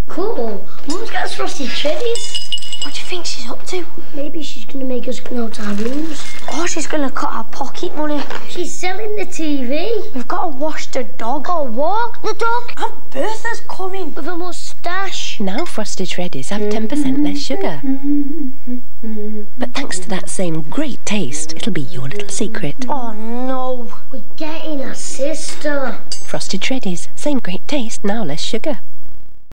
Cool. Mum's got us frosted Shreddies. What do you think she's up to? Maybe she's going to make us go to our rooms. Or she's going to cut our pocket money. She's selling the TV. We've got to wash the dog. Or walk the dog. Aunt Bertha's coming. With a moustache. Now frosted Shreddies have 10% less sugar. But thanks to that same great taste, it'll be your little secret. Oh no. We're getting a sister. Frosted Shreddies, same great taste, now less sugar.